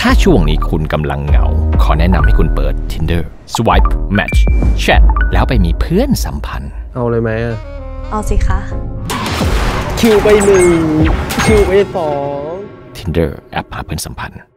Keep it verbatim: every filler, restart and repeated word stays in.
ถ้าช่วงนี้คุณกำลังเหงาขอแนะนำให้คุณเปิด Tinder Swipe Match Chat แล้วไปมีเพื่อนสัมพันธ์เอาเลยไหมอ่ะเอาสิคะคิวไปหนึ่งคิวไปสอง Tinder แอปหาเพื่อนสัมพันธ์